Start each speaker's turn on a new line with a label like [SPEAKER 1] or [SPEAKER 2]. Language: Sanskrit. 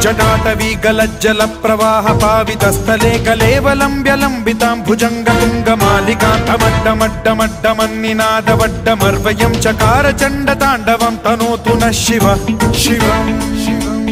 [SPEAKER 1] जटाटवी गलज्जल प्रवाह पावितस्थले कलेवलम्ब्य लम्बितां भुजङ्गतुङ्गमालिकान्तमड्डमड्डमड्डमन्निनादवड्डमर्वयं चकार चण्डताण्डवं तनोतु नः शिव शिव।